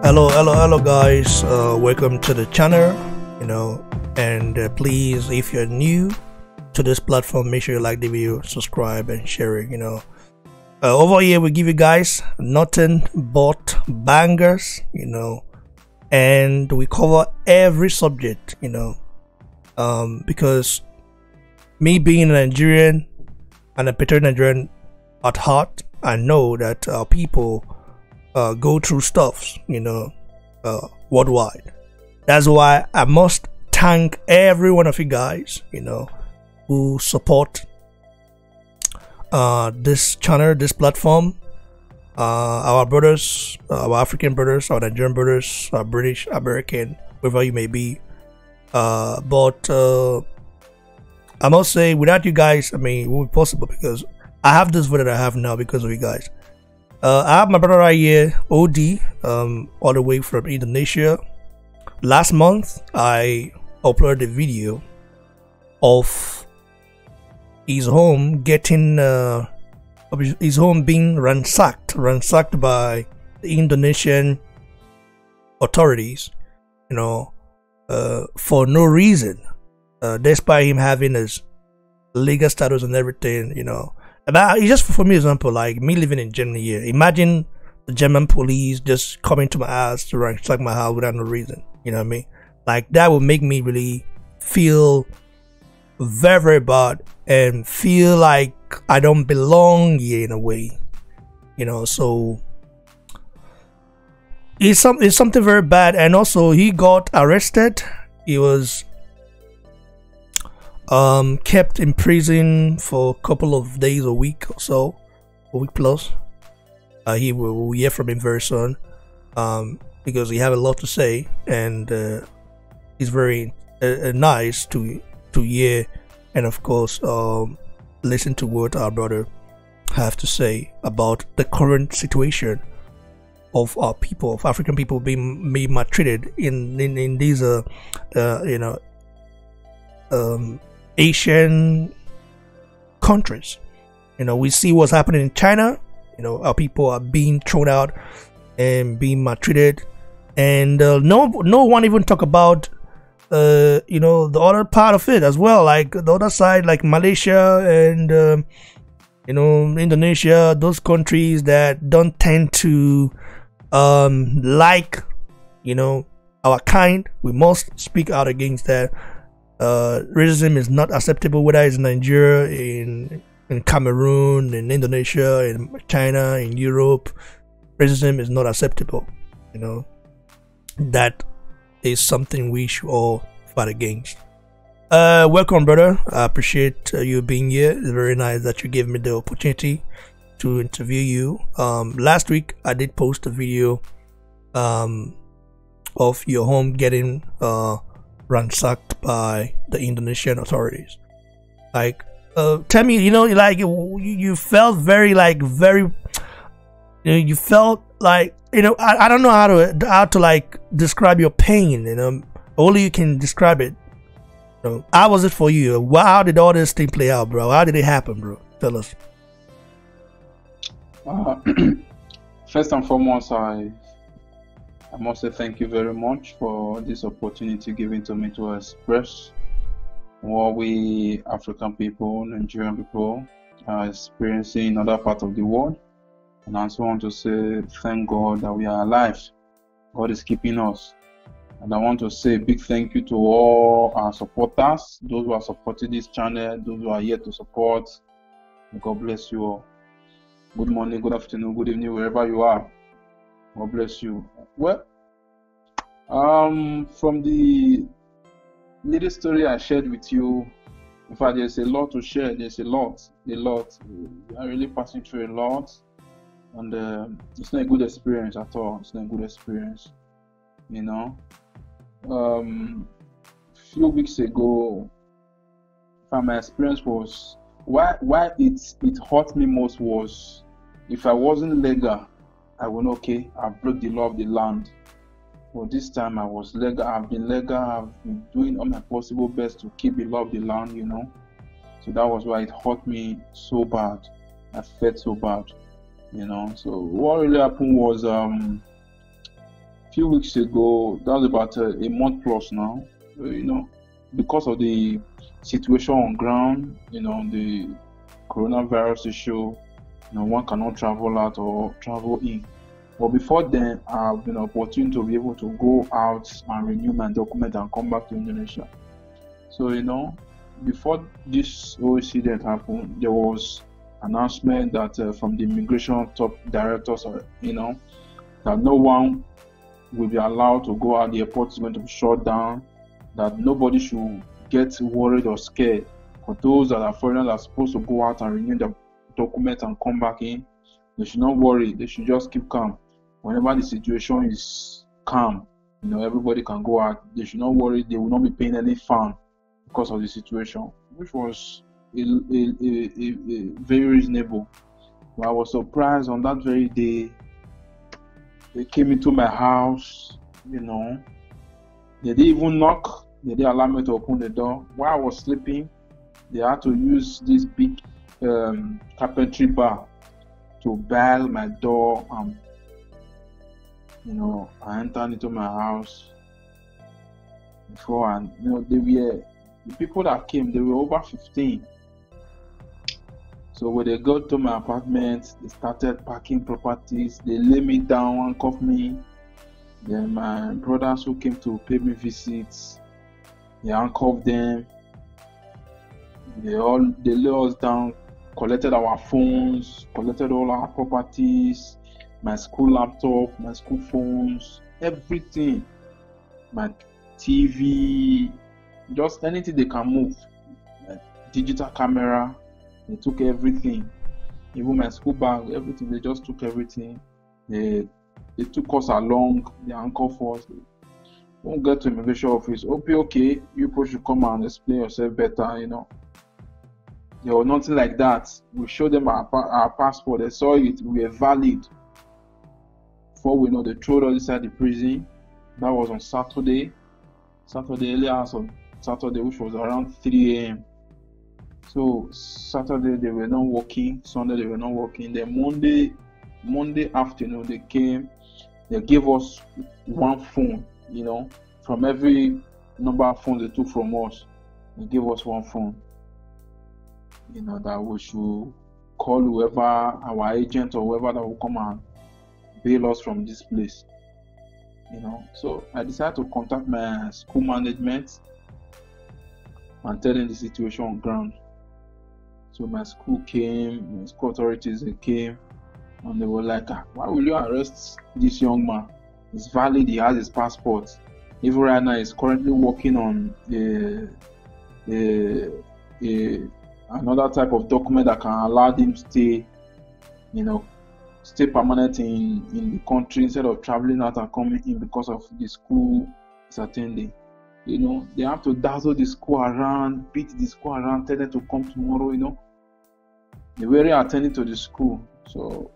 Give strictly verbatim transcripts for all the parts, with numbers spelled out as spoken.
Hello, hello, hello, guys. Uh, welcome to the channel. You know, and uh, please, if you're new to this platform, make sure you like the video, subscribe, and share it. You know, uh, over here we give you guys nothing but bangers. You know, and we cover every subject. You know, um, because me being a Nigerian and a patriotic Nigerian at heart, I know that uh, people uh, go through stuff, you know, uh, worldwide. That's why I must thank every one of you guys, you know, who support uh, this channel, this platform. Uh, our brothers, uh, our African brothers, our Nigerian brothers, our British, American, wherever you may be. Uh, but uh, I must say, without you guys, I mean, it won't be possible because I have this video that I have now because of you guys. Uh, I have my brother right here, O D, um, all the way from Indonesia. Last month, I uploaded a video of his home getting, uh, his home being ransacked, ransacked by the Indonesian authorities, you know, uh, for no reason, uh, despite him having his legal status and everything, you know. But it's just for me example, like me living in Germany here. Imagine the German police just coming to my house to ransack my house without no reason. You know what I mean? Like that would make me really feel very, very bad and feel like I don't belong here in a way. You know, so it's some it's something very bad. And also he got arrested. He was um kept in prison for a couple of days, a week or so, a week plus. Uh, he will hear from him very soon, um because he have a lot to say, and uh, he's very uh, nice to to hear, and of course um listen to what our brother have to say about the current situation of our people, of African people being being maltreated in in, in these uh, uh you know um Asian countries. You know, we see what's happening in China. You know, our people are being thrown out and being maltreated, and uh, no no one even talk about uh you know the other part of it as well, like the other side, like Malaysia and um, you know Indonesia, those countries that don't tend to um like you know our kind. We must speak out against that. Uh, racism is not acceptable, whether it's in Nigeria, in in Cameroon, in Indonesia, in China, in Europe. Racism is not acceptable. You know, that is something we should all fight against. Uh, welcome, brother. I appreciate uh, you being here. It's very nice that you gave me the opportunity to interview you. Um, last week I did post a video um of your home getting uh. ransacked by the Indonesian authorities. Like, uh, tell me, you know, like you, you felt very, like, very, you know, you felt like, you know, I, I don't know how to, how to like describe your pain, you know, only you can describe it. You know, how was it for you? How did all this thing play out, bro? How did it happen, bro? Tell us. Uh, first and foremost, I I must say thank you very much for this opportunity given to me to express what we African people, Nigerian people are experiencing in other parts of the world. And I also want to say thank God that we are alive. God is keeping us. And I want to say a big thank you to all our supporters, those who are supporting this channel, those who are here to support. God bless you all. Good morning, good afternoon, good evening, wherever you are. God bless you. Well, um, from the little story I shared with you, in fact, there's a lot to share. There's a lot, a lot. We are really passing through a lot, and uh, it's not a good experience at all. It's not a good experience, you know. Um, a few weeks ago, my experience was why why it it hurt me most was if I wasn't legal. I went, okay, I broke the law of the land. But this time I was legal, I've been legal, I've been doing all my possible best to keep the law of the land, you know. So that was why it hurt me so bad. I felt so bad, you know. So what really happened was um few weeks ago, that was about a, a month plus now, uh, you know, because of the situation on ground, you know, the coronavirus issue, you know, one cannot travel out or travel in. But before then, I've been opportune to be able to go out and renew my document and come back to Indonesia. So, you know, before this whole incident happened, there was announcement that uh, from the immigration top directors, uh, you know, that no one will be allowed to go out. The airport is going to be shut down. That nobody should get worried or scared. For those that are foreigners that are supposed to go out and renew their document and come back in, they should not worry. They should just keep calm. Whenever the situation is calm, you know, everybody can go out. They should not worry. They will not be paying any fine because of the situation, which was a, a, a, a, a very reasonable. But I was surprised on that very day. They came into my house, you know. They didn't even knock. They didn't allow me to open the door. While I was sleeping, they had to use this big um, carpentry bar to bar my door, and you know, I entered into my house. Before, and you know, they were the people that came. They were over fifteen. So when they got to my apartment, they started packing properties. They lay me down, handcuffed me. Then my brothers who came to pay me visits, they handcuffed them. They all they lay us down, collected our phones, collected all our properties, my school laptop, my school phones, everything, my T V, just anything they can move, my digital camera. They took everything, even my school bag, everything. They just took everything. They they took us along. They handcuffed us. Won't get to immigration office. Okay, okay, you people should come and explain yourself better. You know, there was nothing like that. We showed them our our passport. They saw it. We were valid. Before we know, they threw us inside the prison. That was on Saturday. Saturday, early hours of Saturday, which was around three a m So Saturday they were not working, Sunday they were not working. Then Monday, Monday afternoon they came, they gave us one phone, you know, from every number of phones they took from us. They gave us one phone, you know, that we should call whoever, our agent or whoever that will come and bail us from this place, you know. So I decided to contact my school management and tell them the situation on ground. So my school came, my school authorities they came, and they were like, ah, why will you arrest this young man? It's valid, he has his passport. Even right now, he's currently working on a, a, a, another type of document that can allow him stay, you know, stay permanent in, in the country instead of traveling out and coming in because of the school he's attending. You know, they have to dazzle the school around, beat the school around, tell them to come tomorrow, you know. They were attending to the school. So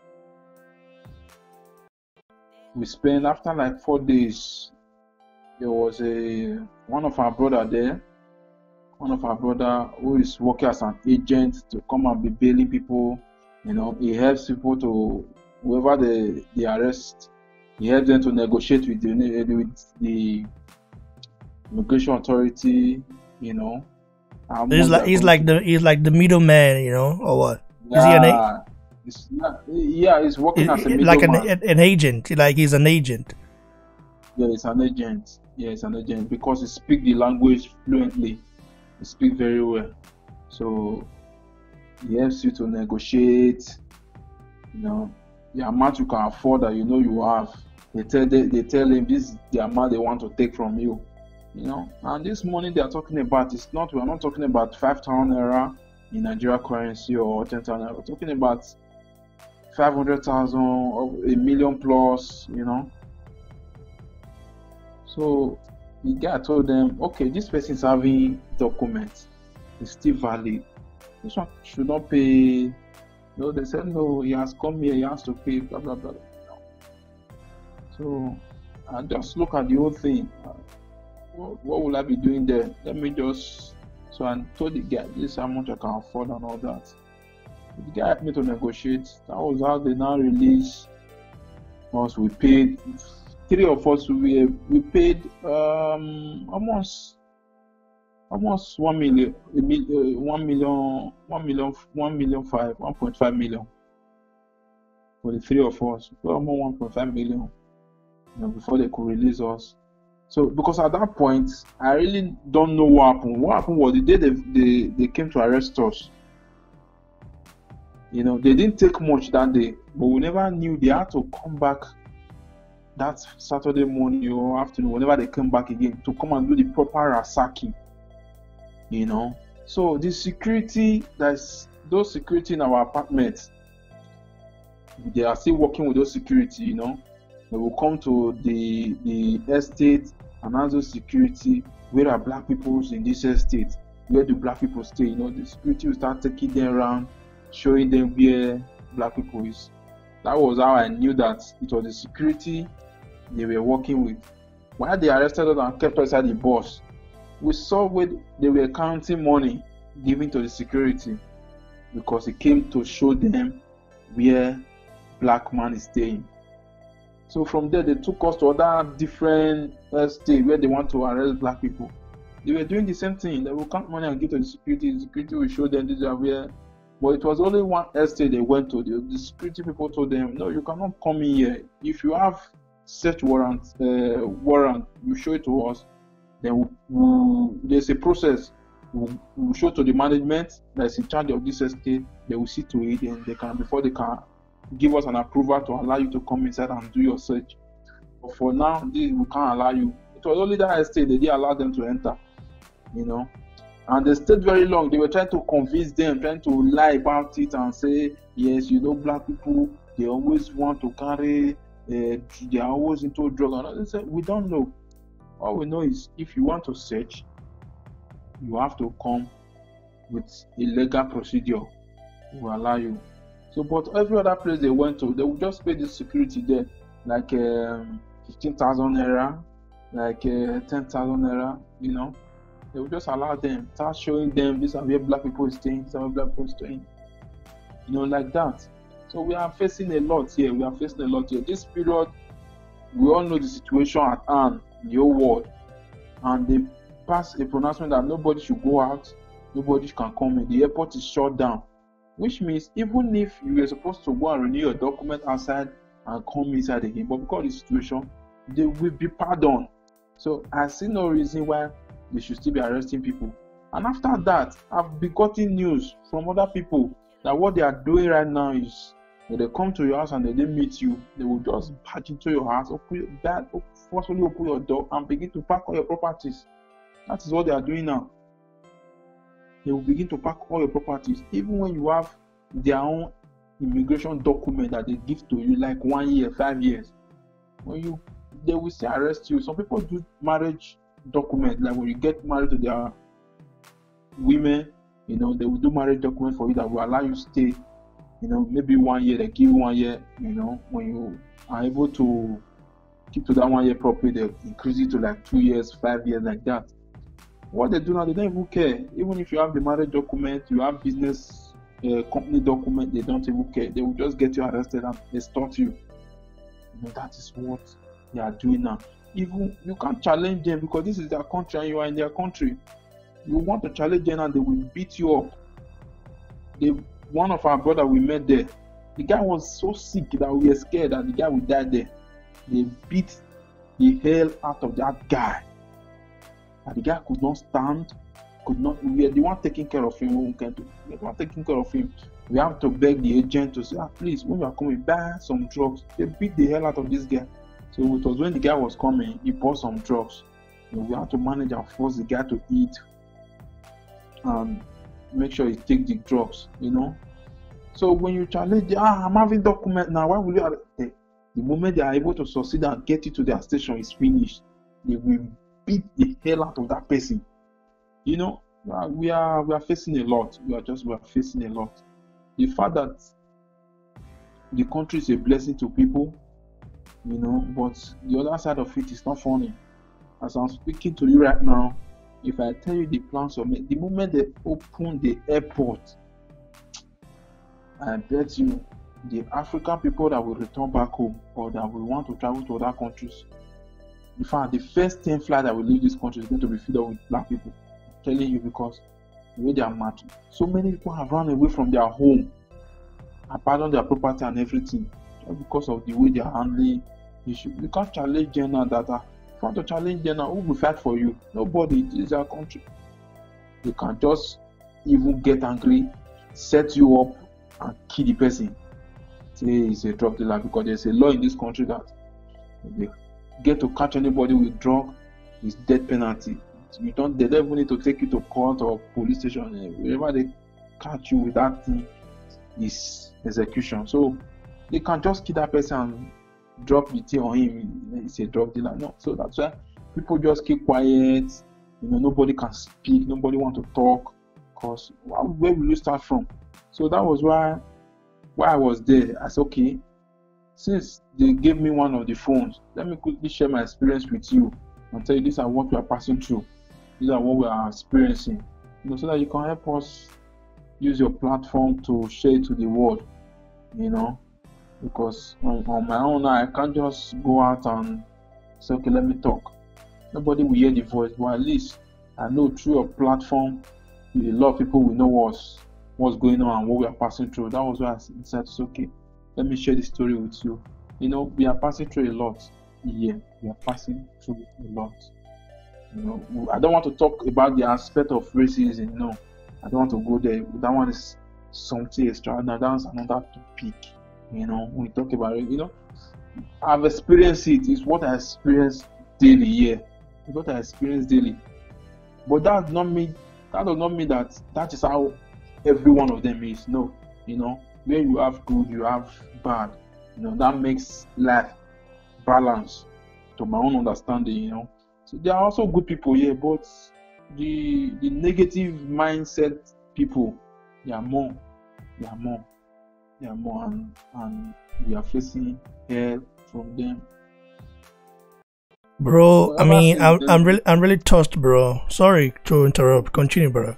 we spent, after like four days, there was a one of our brother there, one of our brother who is working as an agent to come and be bailing people. You know, he helps people to, whoever they, they arrest, he helps them to negotiate with the, with the immigration authority, you know. He's like he's like the he's like the middleman, you know, or what? Yeah, Is he an a- it's not, yeah, he's working is, as a like an, middleman. an agent, like he's an agent. Yeah, he's an agent. Yeah, he's an agent because he speaks the language fluently. He speaks very well. So he helps you to negotiate, you know, the amount you can afford that you know you have. They tell they, they tell him this is the amount they want to take from you. You know, and this money they are talking about is not, we are not talking about five thousand naira in Nigeria currency or ten thousand naira. We're talking about five hundred thousand or a million plus, you know. So the guy told them, okay, this person is having documents, it's still valid. This one should not pay. No, they said no, he has come here, he has to pay, blah blah blah. So I just look at the whole thing. What, what will I be doing there? Let me just. So I told the guy, this is how much I can afford and all that. The guy helped me to negotiate. That was how they now release us. We paid three of us, we we paid um almost almost one million, a mil, uh, one million, one million, one million five, one point five million for the three of us. Almost one point five million, you know, before they could release us. So because at that point, I really don't know what happened. What happened was the day they they, they came to arrest us. You know, they didn't take much that day, but we never knew they had to come back that Saturday morning or afternoon, whenever they came back again, to come and do the proper ransacking. You know, so the security, that's those security in our apartments, they are still working with those security. You know, they will come to the the estate and ask those security, where are black people in this estate? Where do black people stay? You know, the security will start taking them around, showing them where black people is. That was how I knew that it was the security they were working with. While they arrested us and kept us at the bus, we saw where they were counting money given to the security, because it came to show them where black man is staying. So from there, they took us to other different estates where they want to arrest black people. They were doing the same thing. They will count money and give to the security. The security will show them this are where. But it was only one estate they went to. The, the security people told them, no, you cannot come in here. If you have search warrant, uh, warrant, you show it to us. Then we'll, we'll, there's a process. We'll, we'll show to the management that's in charge of this estate. They will see to it, and they can, before they can give us an approval to allow you to come inside and do your search. But for now, this, we can't allow you. It was only that estate they didn't allow them to enter. You know. And they stayed very long. They were trying to convince them, trying to lie about it and say, yes, you know, black people, they always want to carry, uh, they are always into drug. And they said, we don't know. All we know is if you want to search, you have to come with a legal procedure. We will allow you. So, but every other place they went to, they would just pay the security there, like um, fifteen thousand naira, like uh, ten thousand naira, you know. They will just allow them, start showing them this is where black people is staying, this is where black people is staying, you know, like that. So we are facing a lot here. We are facing a lot here. This period, we all know the situation at hand in the whole world, and they passed a pronouncement that nobody should go out, nobody can come in. The airport is shut down, which means even if you were supposed to go and renew your document outside and come inside again, but because of the situation, they will be pardoned. So I see no reason why they should still be arresting people. And after that, I've been getting news from other people that what they are doing right now is when they come to your house and they didn't meet you, they will just barge into your house, open your bed, forcefully open your door and begin to pack all your properties. That is what they are doing now. They will begin to pack all your properties, even when you have their own immigration document that they give to you, like one year, five years. When you, they will still arrest you. Some people do marriage document, like when you get married to their women, you know, they will do marriage document for you that will allow you stay, you know, maybe one year. They give you one year, you know, when you are able to keep to that one year properly, they increase it to like two years, five years, like that. What they do now, they don't even care. Even if you have the marriage document, you have business uh, company document, they don't even care. They will just get you arrested and extort you. You know, that is what they are doing now. Even you can't challenge them because this is their country and you are in their country. You want to challenge them and they will beat you up. They, one of our brother we met there, the guy was so sick that we were scared that the guy would die there. They beat the hell out of that guy. And the guy could not stand, could not. We were the one taking care of him. We were the one taking care of him. We have to beg the agent to say, ah, please, when you are coming, buy some drugs. They beat the hell out of this guy. So it was when the guy was coming, he bought some drugs. You know, we had to manage and force the guy to eat and make sure he take the drugs, you know. So when you challenge, ah, I'm having document now, why will you? The, the moment they are able to succeed and get you to their station is finished, they will beat the hell out of that person. You know, we are we are facing a lot. We are just we are facing a lot. The fact that the country is a blessing to people, you know, but the other side of it is not funny. As I'm speaking to you right now, if I tell you the plans of me, the moment they open the airport, I bet you the African people that will return back home or that will want to travel to other countries, in fact, the first ten flight that will leave this country is going to be filled up with black people. I'm telling you, because the way they are mad. So many people have run away from their home, abandoned their property and everything, just because of the way they are handling issues. You can't challenge them now that are, if you want to challenge them now, who will fight for you? Nobody. It is their country. They can just even get angry, set you up, and kill the person. Say it's a drug dealer, because there's a law in this country that they get to catch anybody with drug, it's death penalty. You don't, they don't even need to take you to court or police station. Wherever they catch you with that thing, is execution. So they can just kill that person and drop the thing on him. It's a drug dealer. No, so that's why people just keep quiet. You know, nobody can speak. Nobody want to talk. Cause where will you start from? So that was why, why I was there. I said, okay, since they gave me one of the phones, let me quickly share my experience with you and tell you these are what we are passing through. These are what we are experiencing. You know, so that you can help us use your platform to share it to the world. You know, because on, on my own, I can't just go out and say, okay, let me talk. Nobody will hear the voice, but at least I know through your platform, a lot of people will know what's what's going on and what we are passing through. That was why I decided to say, okay, let me share the story with you. You know, we are passing through a lot. Yeah, we are passing through a lot. You know, I don't want to talk about the aspect of racism. No, I don't want to go there. That one is something extra. Now that's another topic. You know, when we talk about it, you know, I've experienced it. It's what I experience daily. Yeah, it's what I experience daily. But that does not mean that does not mean that that is how every one of them is. No, you know, when you have good, you have bad. You know, that makes life balance. To my own understanding, you know. So there are also good people here, but the the negative mindset people, they are more, they are more, they are more, and, and we are facing hell from them. Bro, I mean, I'm I'm really I'm really touched, bro. Sorry to interrupt. Continue, bro.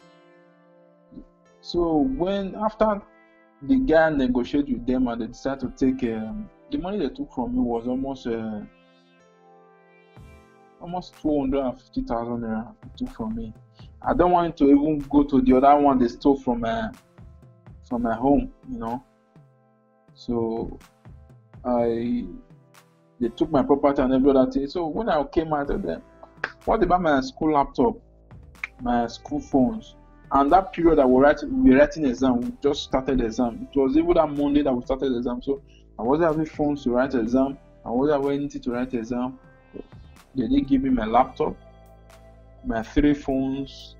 So when after the guy negotiated with them and they decided to take um, the money they took from me was almost uh, almost two hundred fifty thousand naira they took from me. I don't want to even go to the other one they stole from my from my home, you know. So I they took my property and every other thing. So when I came out of them, what about my school laptop, my school phones? And that period that we were writing, we were writing exam, we just started the exam. It was even that Monday that we started the exam. So I wasn't having phones to write the exam. I wasn't having anything to write the exam. They did give me my laptop, my three phones,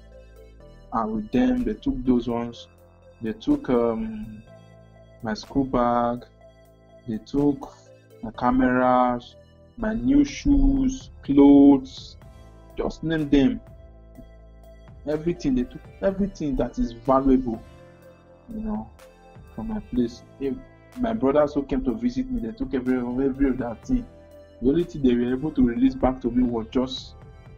and with them they took those ones. They took um, my school bag. They took my cameras, my new shoes, clothes, just name them. Everything they took, everything that is valuable, you know, from my place. If my brothers who came to visit me, they took every every of that thing. The only thing they were able to release back to me was just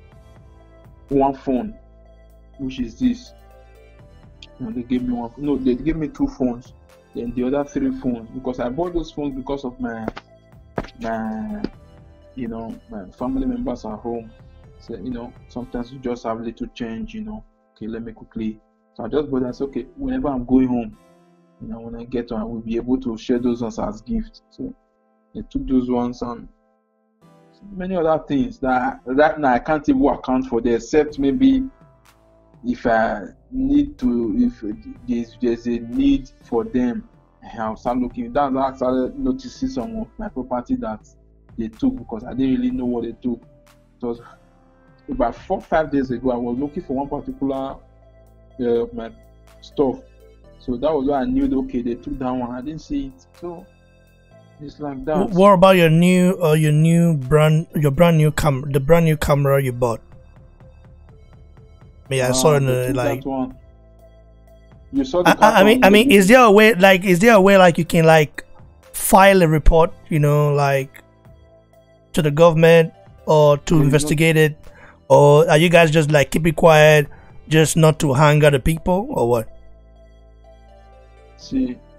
one phone, which is this. You know, they gave me one. No, they gave me two phones. Then the other three phones, because I bought those phones because of my my, you know, my family members at home. So, you know, sometimes you just have little change, you know. Okay, let me quickly. So I just bought that. Okay, whenever I'm going home, you know, when I get to, I will be able to share those ones as gifts. So they took those ones and many other things that right now I can't even account for. Them, except maybe if I need to, if there's, there's a need for them, I'll start looking. That's why I started noticing some of my property that they took, because I didn't really know what they took. It was about four five days ago. I was looking for one particular uh, my stuff, so that was why I knew that, okay, they took that one. I didn't see it, so it's like that. What about your new uh, your new brand your brand new camera, the brand new camera you bought? Yeah, I uh, saw it in the, like that one. You saw the I, I mean I mean is there a way like is there a way like you can like file a report, you know, like to the government or to investigate it? Or are you guys just like keep it quiet, just not to hang out the people, or what? See,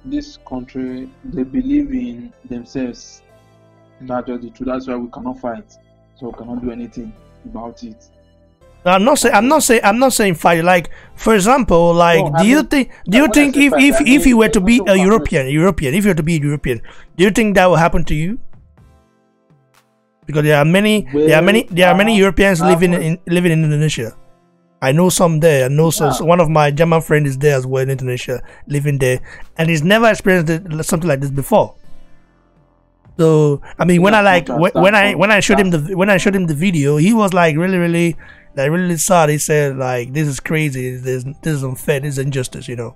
this country, they believe in themselves. That's just the truth. That's why we cannot fight. So we cannot do anything about it. I'm not saying. I'm not saying. I'm not saying fight. Like, for example, like, No, do I you mean, think? Do you when I think say if fight, if I if mean you were to be also a fight. European, European, if you were to be a European, do you think that will happen to you? Because there are many, there are many, Well, there are I many have, Europeans I have living heard, in living in Indonesia. I know some there. I know so, yeah, so one of my German friends is there as well in Indonesia, living there, and he's never experienced it, something like this before. So I mean, in when I as like much as when, that when I con when I showed him that the when I showed him the video, he was like really really like really sad. He said like, this is crazy. This this is unfair. This is injustice. You know.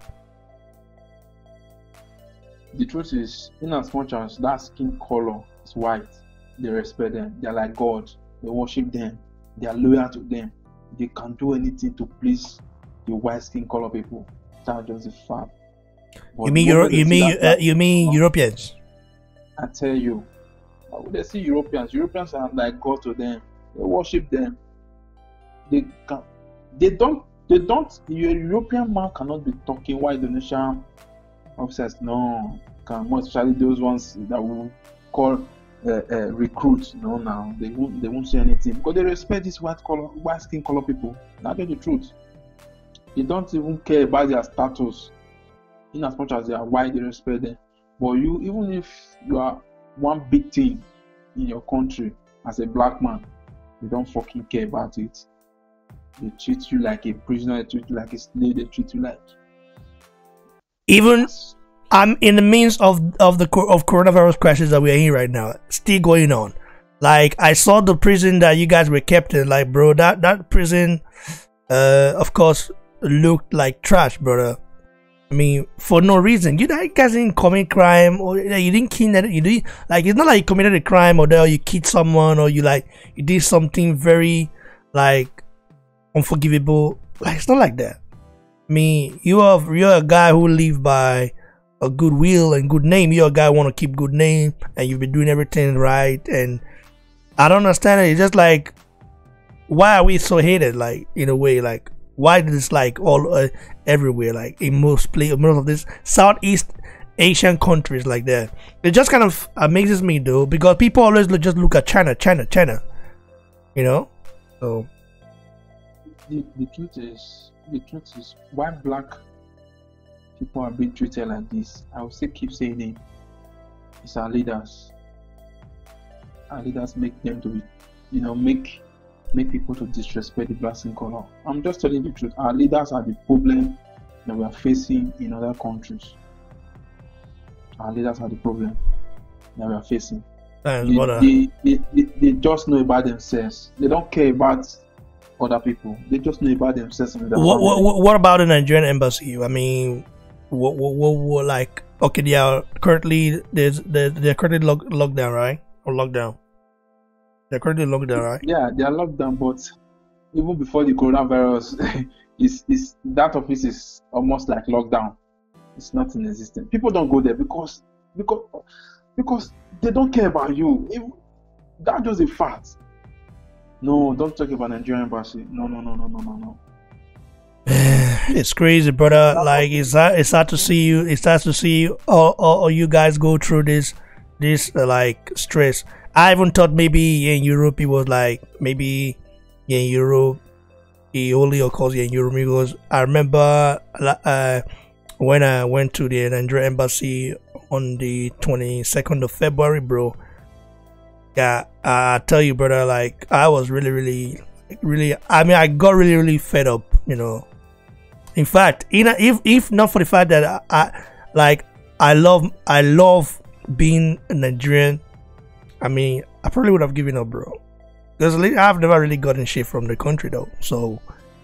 the truth is, in as much as that skin color is white, they respect them. They're like God. They worship them. They are loyal to them. They can do anything to please the white skin color people. That's just the fact. You But the mean Euro? moment they You see mean that uh, black you skin mean color, Europeans? I tell you, uh, when they see Europeans, Europeans are like God to them. They worship them. They can, they don't, they don't. A European man cannot be talking while Indonesian officers no can, more especially those ones that will call uh, uh, recruits. No, now they won't, they won't say anything because they respect these white color, white skin color people. That's the truth. They don't even care about their status. In as much as they are white, they respect them. But you, even if you are one big thing in your country as a black man, they don't fucking care about it. They treat you like a prisoner, they treat you like a slave, they treat you like Even that's I'm in the midst of of the co- of coronavirus crisis that we are in right now, still going on. Like, I saw the prison that you guys were kept in. Like, bro, that that prison, uh, of course, looked like trash, brother. I mean, for no reason. You, you guys didn't commit crime, or like, you didn't kill. You didn't like. It's not like you committed a crime, or there you killed someone, or you like you did something very like unforgivable. Like, it's not like that. I mean, you are you're a guy who live by a good will and good name. You're a guy who want to keep good name, and you've been doing everything right. And I don't understand it. It's just like, why are we so hated? Like, in a way, like, why is this like all uh, everywhere? Like, in most play most of this Southeast Asian countries like that. It just kind of amazes me though, because people always look, just look at China, China, China. You know, so the, the truth is the truth is why black people are being treated like this. I will still keep saying it. It's our leaders. Our leaders make them to be, you know, make make people to disrespect the black skin color. I'm just telling the truth. Our leaders are the problem that we are facing in other countries. Our leaders are the problem that we are facing. that's They, what uh, they, they, they, they just know about themselves. They don't care about other people. They just know about themselves and their what, family. what what about the Nigerian embassy? I mean, what what, what, what like okay, they are currently there's they're, they're currently lock, locked down, right? Or lockdown. They're currently locked down, right? Yeah, they are locked down, but even before the coronavirus, is is that office is almost like lockdown. It's not in existence. People don't go there because because because they don't care about you. If, that's just a fact. No, don't talk about Nigerian embassy. No, no, no, no, no, no, no. It's crazy, brother. Like, it's sad, it's sad to see you. It's sad to see you, all, all, all you guys go through this, this uh, like stress. I even thought maybe in Europe it was like maybe in Europe it only occurs in Europe, because I remember uh, when I went to the Nigerian embassy on the twenty-second of February, bro. Yeah, I tell you, brother, like, I was really, really, really, I mean, I got really, really fed up, you know. In fact, in a, if if not for the fact that I, I like I love I love being a Nigerian, I mean, I probably would have given up, bro. Because I've never really gotten shit from the country though. So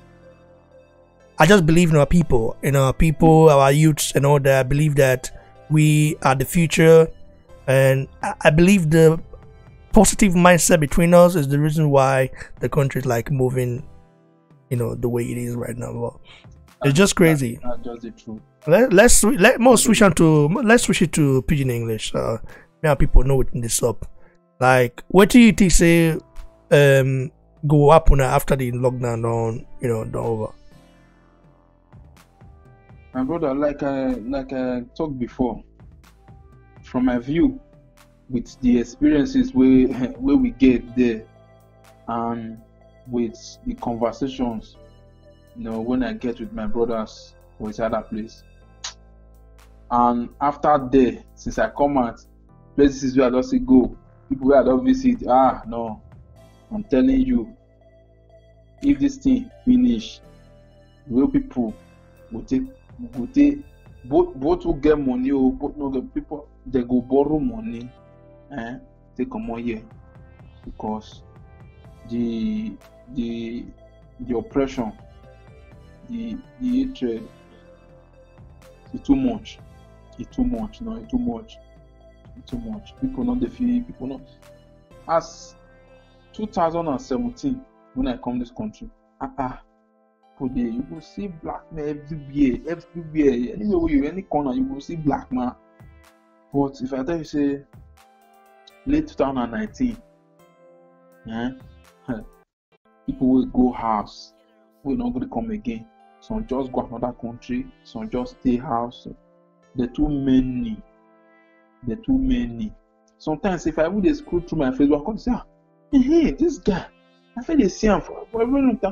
I just believe in our people, in our people, our youths, and all that. I believe that we are the future, and I, I believe the positive mindset between us is the reason why the country is like moving, you know, the way it is right now. But it's just crazy. That's just the truth. Let, let's let more switch on to let's switch it to pidgin English. Uh, now people know it in this up. Like, what do you think say um go up on after the lockdown on you know the over? my brother, like I like I talked before, from my view, with the experiences where where we get there, and with the conversations, you know, when I get with my brothers or with other place, and after there, since I come out, places where I don't see go, people where I don't visit, ah no, I'm telling you, if this thing finish, real people will take will take both both who get money or both no get people, they go borrow money, eh, take come on here, because the the the oppression, the the hatred, it's too much. It's too much, no, it's too much. It's too much. People not the feel, people not. As two thousand seventeen, when I come this country, ah ah, today you will see black men everywhere, everywhere. Anywhere where you any corner, you will see black man. But if I tell you say late twenty nineteen, eh, people will go house, will not going to come again. Some just go another country, some just stay house. They're too many. They're too many. Sometimes if I would scroll through my Facebook, I can say, ah, hey, this guy, I feel they see him for, for a very long time.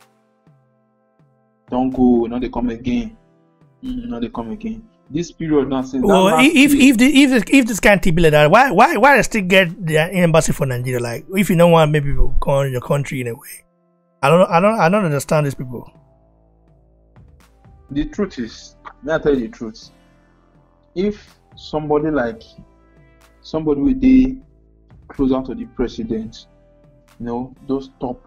Don't go, now they come again. Mm, now they come again. This period now since well, that if period, if the, if this, if this can't be like that, why why why they still get the embassy for Nigeria? Like, if you don't want maybe people go in your country in a way, I don't I don't I don't understand these people. the truth is, may I tell you the truth? If somebody like somebody with the closer to the president, you know, those top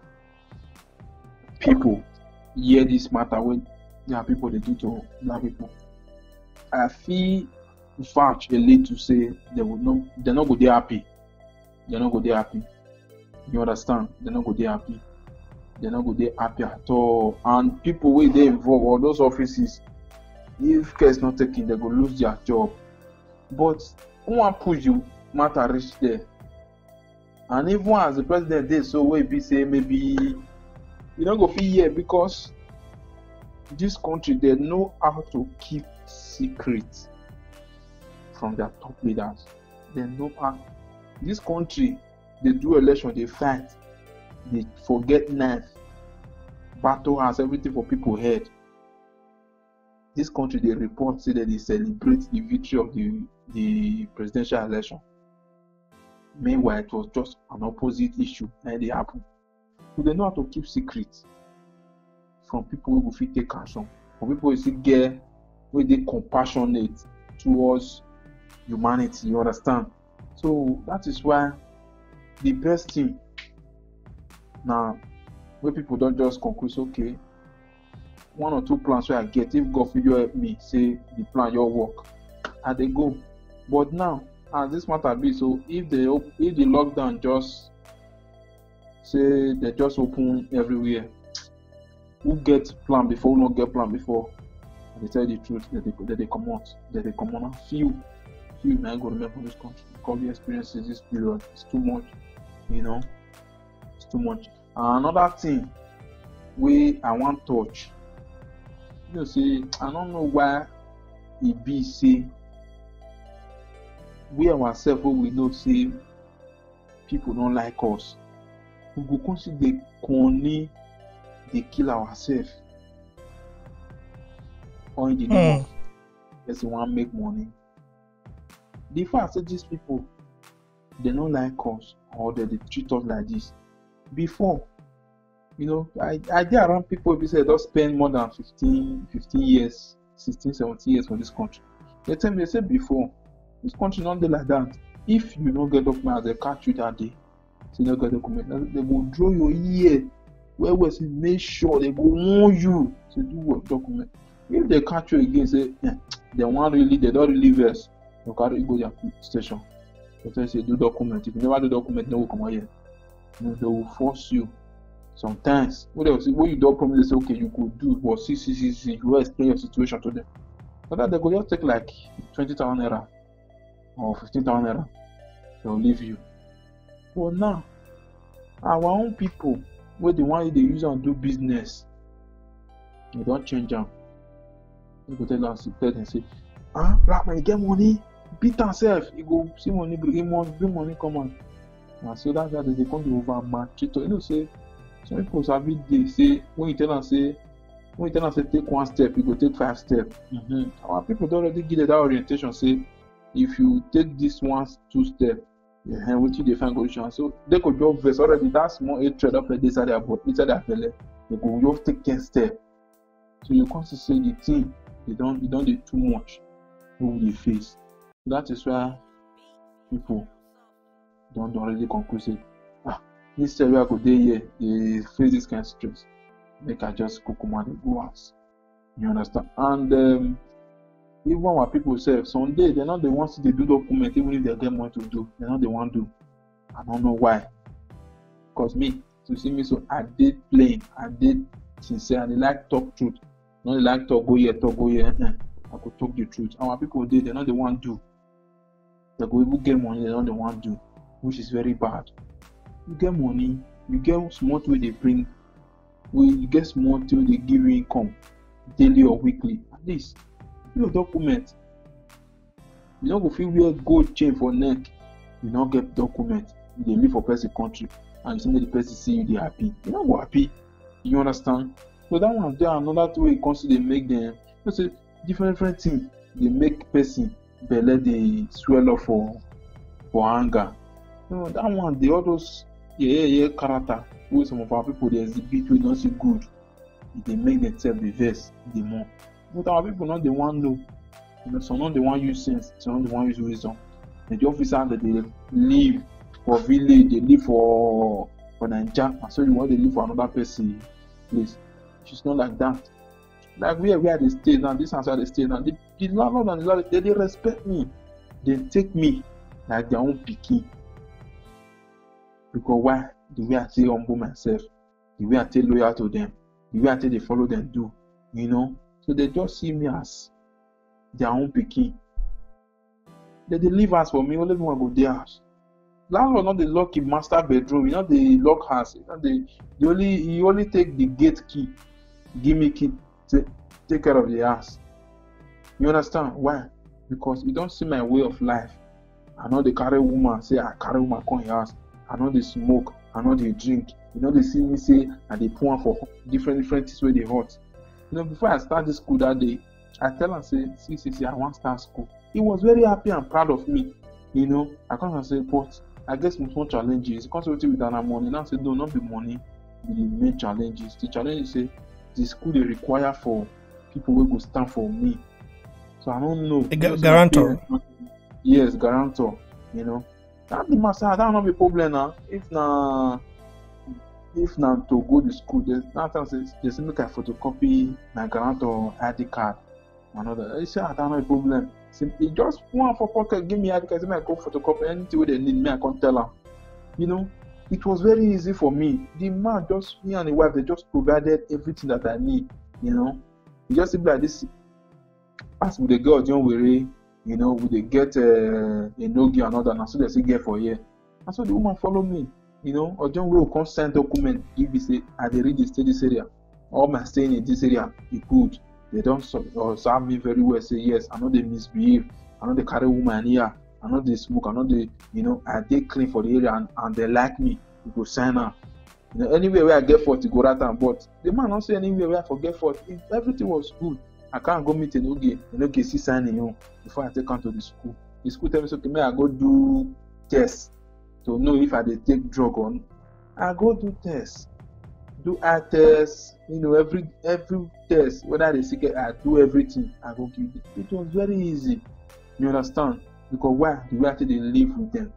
people hear this matter when there are people they do to black people, I feel fetch a little to say they will not they're not go there happy. They're not go there happy. You understand? They're not go there happy. They're not go there happy at all. And people where they involve or those offices, if care is not taken, they go lose their job. But one push you matter reach there. And even as the president did so we be say maybe you don't go feel here, because this country they know how to keep secret from their top leaders. They know how this country they do election, they fight, they forget knife, battle has everything for people head. This country they report say that they celebrate the victory of the the presidential election. Meanwhile, it was just an opposite issue and they happen. So they know how to keep secrets from people who will fit take action, from people who see get where they compassionate towards humanity. You understand? So that is why the best thing now, where people don't just conclude, okay, one or two plans where I get, if God will you help me, say the plan your work, and they go. But now, as this matter be, so if they if the lockdown just say they just open everywhere, who get plan before, who not get plan before, and they tell the truth, that they that they come out, that they come out, few, few now go remember this country because the experiences this period is too much, you know, it's too much. And another thing, we I want touch. You know, say I don't know why it be say we ourselves when we know say people don't like us, we go consider corny they kill ourselves or in the name Mm. of just want make money. The fact that these people they don't like us or they, they treat us like this before, you know, I, I get around people who say they don't spend more than fifteen, fifteen years, sixteen, seventeen years for this country. They tell me, they say before, this country not do like that. If you don't get document, they catch you that day. So you don't get document, they will draw your ear. Where was it? Make sure they go warn you to do what document. If they catch you again, say yeah, they want really, they don't really verse. You carry go to their station. They tell you say do document. If you never do document, no will come out here. You know, they will force you. Sometimes when they will say, when you don't promise, they say okay, you could do, but see, see, see, see, you will explain your situation to them. So that they could just take like twenty thousand naira or fifteen thousand naira. They will leave you. But now, our own people, where the one they use and do business, they don't change them. He go tell us, tell them say, ah, black man, you get money, beat himself. He go see money, he must bring money come on. And so that's why they come to over maltreat. You know, say some people sabi they say when you tell them say when you tell them say take one step, you go take five steps. Mm-hmm. Our people don't already give that orientation. Say if you take this one two step, yeah, what you define condition. So they could just verse already. That small hatred up like this inside their body, inside their belly. They go just take ten step. So you can't say the thing they don't you don't do too much. Who they face. That is why people don't already conclude say, ah, this time I go there here, they face this kind of stress. They can just go come and go house. You understand? And um, even when people say someday they're not the ones to do document, even if they get more to do, they're not the one to do. I don't know why. Because me, to see me so I did plain, I did sincere, and they like talk truth. Not they like talk go here, talk go here. I could talk the truth. Our people did, they're not the one to do. They go even get money, they're not the one to do. Which is very bad. You get money, you get small way they bring, you get small till they give you income, daily or weekly. At least, your document. You don't go feel wear gold chain for neck. You don't get document. You live for person country, and you see the person see you, they happy. You don't go happy. You understand? So that one there another way it comes to they make them. You say different different things. They make person belly they swell up for for anger. You know, that one, the all those yeah, yeah, yeah character who some of our people they exhibit we don't see good. They make themselves the verse the more. But our people not the one know. You know, some not the one use sense, some not the one use wisdom. The officer that they live for village, they live for for Nigeria, and so you want to live for another person place. It's not like that. Like where where they stay now, this answer they stay now. The, the landlord and the landlord, they, they respect me. They take me like their own pikin. Because why? The way I say humble myself, the way I stay loyal to them, the way I say they follow them do, you know. So they just see me as their own pikin. They, they leave us for me, only one go their house. Landlord not the lucky master bedroom, you know the lock house, you know the, the only you only take the gate key, give me key, take, take care of the house. You understand why? Because you don't see my way of life. I know they carry woman, say I carry woman come your house. I know they smoke, I know they drink. You know they see me say and they pour for different different things where they hot. You know before I start this school that day, I tell him say, see, see, see, I want to start school. He was very happy and proud of me. You know, I come and say, but I guess most more challenges. Because with our money, now say no, not the money, be the main challenges. The challenge is say the school they require for people who go stand for me. So I don't know. A gu- guarantor. Yes, guarantor. You know. That the master, that not be problem now. If na if na to go to school, there's that say they say make I photocopy my guarantor I D card. Another, they say I don't have a problem. Simply just one for pocket, give me I D card, say I go photocopy anything they need me, I can't tell them. You know, it was very easy for me. The man just me and the wife they just provided everything that I need. You know, it just be like this. As with the girl, don't worry. You know, we they get uh, a Nogi and another, and so they say get for here. And so the woman follow me. You know, or John will come send document if he say I they read stay this area. All my staying in this area is good. They don't observe me very well. Say yes, I know they misbehave. I know they carry woman here. I know they smoke. I know they, you know, I they clean for the area and, and they like me. You go sign up. You know, anywhere where I get for to go right and but the man don't say anywhere where I forget for it. Everything was good. I can't go meet Enoge, Enoge see signing you before I take her to the school. The school tell me, so, okay, may I go do tests to know if I they take drug or not. I go do tests, do eye tests, you know, every every test, whether they sick, I do everything. I go give it. It was very easy. You understand? Because why? The way I they live with them.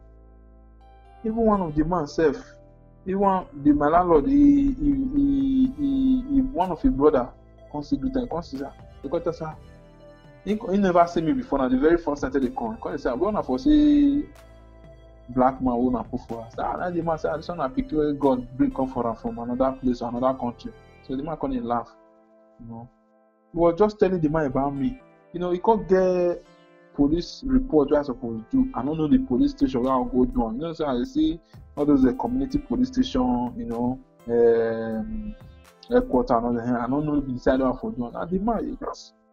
Even one of the man self, even the my landlord, he, he, he, he, he one of his brother, consider consider. Because sir, he, he never seen me before. Now the very first time they come, because he say, "We wanna foresee black man who na put for us." Ah, the man say, "This one na pikin God bring come for her from another place or another country." So the man come and laugh. You know, he was just telling the man about me. You know, he can't get police report where I supposed to do. I don't know the police station where I'll go down. You know, so I see all those uh, community police station. You know. Um, headquarter and all that. I don't know the inside of for doing. And the man, he just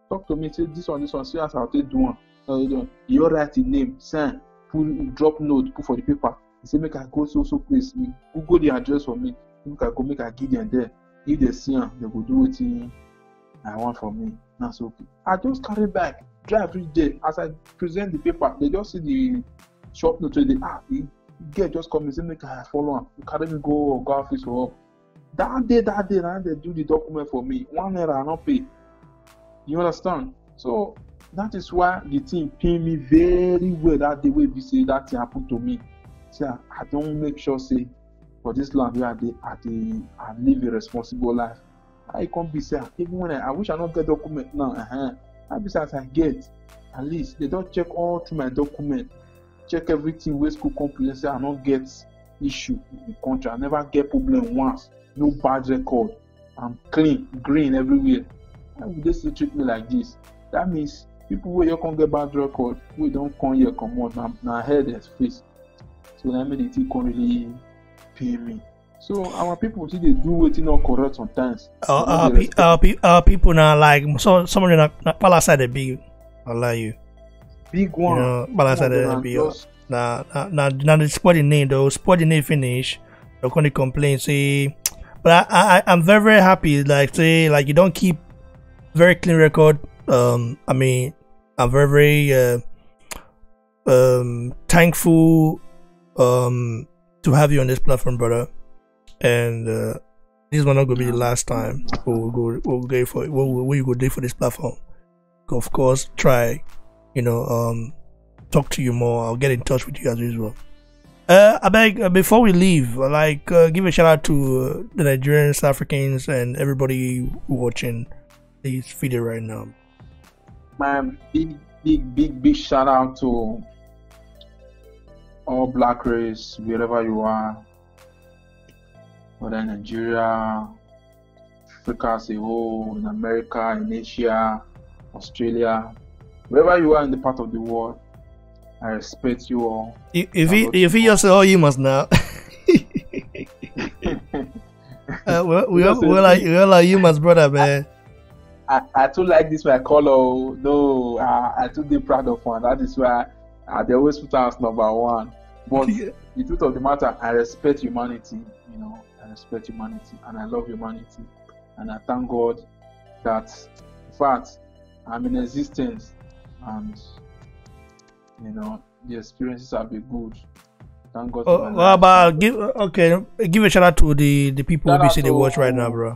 talk to me, say this one, this one, see as I'll take do one. Uh, you write the name, sign, put drop note, put for the paper. He say make I go so so place. Me Google the address for me. Make I go make I give them there. If they see them, they go do what I want for me. That's okay. I just carry back, drive every day. As I present the paper, they just see the shop note. They ah, the girl just come and say make I follow him. You carry me go go office for up. That day, that day, now they do the document for me. One naira I not pay. You understand? So that is why the team pay me very well that day. Way we say that thing happened to me. See, I, I don't make sure say for this land where I dey, I dey, I live a responsible life. I can't be say even when I, I wish I not get document now. Uh-huh. I be say as I get, at least they don't check all through my document, check everything where school complain say I not get issue in the country. I never get problem once. No bad record. I'm clean, green everywhere. Why would they still treat me like this? That means people where you can't get bad record, we don't come here come on. Now, now head is face. So that means they can't really pay me. So our people see they do waiting not correct sometimes. Our, our, pe our, pe our people now like so some of them not Pala side they big. I lie you. Big one. You know, Pala side they big. Now now now the sporting name though sporting name finish. They're gonna complain say. But I, I I'm very very happy. Like say like you don't keep very clean record. Um, I mean I'm very very uh, um thankful um to have you on this platform, brother. And uh, this is not gonna be the last time we'll go we'll go for it. We'll, we go do for this platform. Of course, try you know um talk to you more. I'll get in touch with you as usual. Uh, I beg, uh, before we leave, like, uh, give a shout out to uh, the Nigerians, South Africans, and everybody watching this video right now. Man, big, big, big, big shout out to all black race, wherever you are, whether in Nigeria, Africa as a whole, in America, in Asia, Australia, wherever you are in the part of the world. I respect you all. If if he if he just say, oh, you must now. uh, we we all we like we all like you must, brother, man. I, I, I too like this my color. No, I, I too be proud of one. That is why I, they always put us number one. But the truth of the matter, I respect humanity. You know, I respect humanity, and I love humanity, and I thank God that, in fact, I'm in existence, and. You know, the experiences have been good. Thank God. Oh, well, about give okay, give a shout out to the the people who see the watch right now, bro.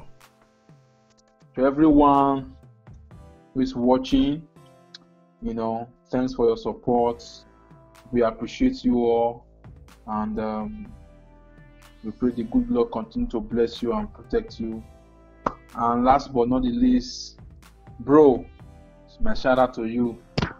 To everyone who is watching, you know, thanks for your support. We appreciate you all, and um, we pray the good Lord continue to bless you and protect you. And last but not the least, bro, it's my shout out to you.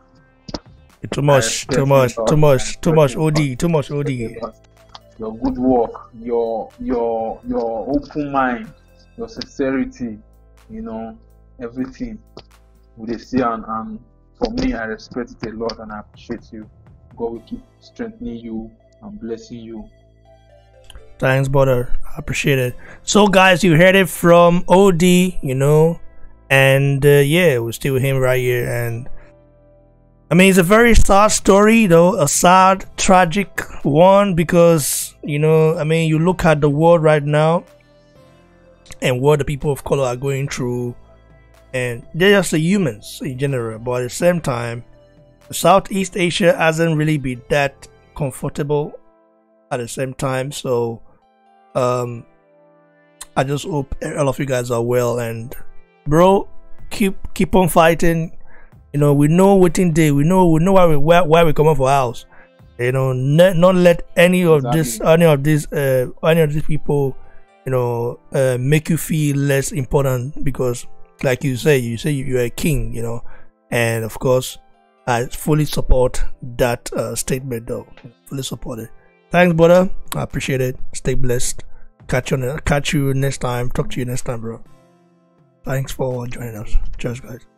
Too much, too much, too much, too much O D, too much O D. Your good work, your your your open mind, your sincerity, you know, everything with the see and, and for me, I respect it a lot and I appreciate you. God will keep strengthening you and blessing you. Thanks, brother. I appreciate it. So, guys, you heard it from O D, you know, and uh, yeah, we're still with him right here. And I mean, it's a very sad story, though, a sad, tragic one, because, you know, I mean, you look at the world right now and what the people of color are going through, and they're just the humans in general, but at the same time, Southeast Asia hasn't really been that comfortable at the same time. So, um, I just hope all of you guys are well, and bro, keep keep on fighting. You know, we know waiting day. We know we know why we why, why we come up for house. You know, not, not let any of exactly. this any of these uh, any of these people, you know, uh, make you feel less important, because, like you say, you say you're a king. You know, and of course, I fully support that uh, statement, though. Fully support it. Thanks, brother. I appreciate it. Stay blessed. Catch you catch you next time. Talk to you next time, bro. Thanks for joining us. Cheers, guys.